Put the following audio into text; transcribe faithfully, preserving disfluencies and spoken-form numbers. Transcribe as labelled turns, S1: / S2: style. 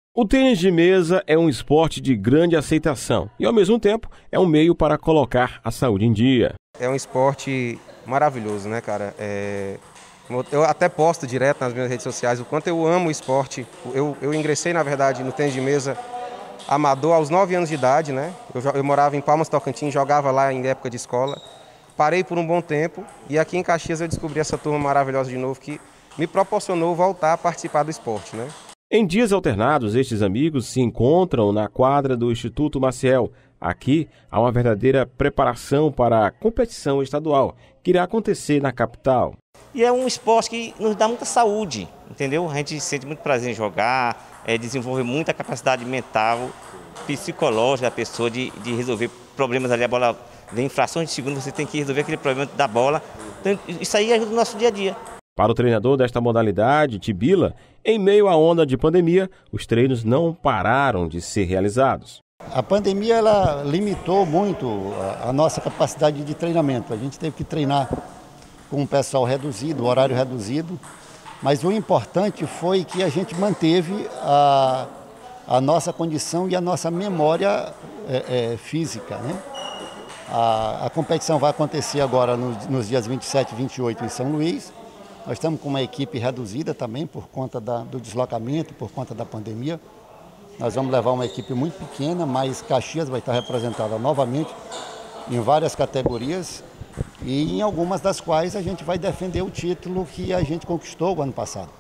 S1: O tênis de mesa é um esporte de grande aceitação e, ao mesmo tempo, é um meio para colocar a saúde em dia.
S2: É um esporte maravilhoso, né, cara? É... Eu até posto direto nas minhas redes sociais o quanto eu amo o esporte. Eu, eu ingressei, na verdade, no tênis de mesa amador aos nove anos de idade, né? Eu, eu morava em Palmas, Tocantins, jogava lá em época de escola. Parei por um bom tempo e aqui em Caxias eu descobri essa turma maravilhosa de novo que me proporcionou voltar a participar do esporte, né?
S1: Em dias alternados, estes amigos se encontram na quadra do Instituto Maciel. Aqui há uma verdadeira preparação para a competição estadual, que irá acontecer na capital.
S3: E é um esporte que nos dá muita saúde, entendeu? A gente sente muito prazer em jogar, é, desenvolve muita capacidade mental, psicológica da pessoa de, de resolver problemas ali. A bola vem em frações de segundo, você tem que resolver aquele problema da bola. Então, isso aí ajuda o nosso dia a dia.
S1: Para o treinador desta modalidade, Tibila, em meio à onda de pandemia, os treinos não pararam de ser realizados.
S4: A pandemia ela limitou muito a, a nossa capacidade de treinamento. A gente teve que treinar com um pessoal reduzido, horário reduzido, mas o importante foi que a gente manteve a, a nossa condição e a nossa memória é, é, física, né? A, a competição vai acontecer agora nos, nos dias vinte e sete e vinte e oito em São Luís. Nós estamos com uma equipe reduzida também por conta da, do deslocamento, por conta da pandemia. Nós vamos levar uma equipe muito pequena, mas Caxias vai estar representada novamente em várias categorias e em algumas das quais a gente vai defender o título que a gente conquistou o ano passado.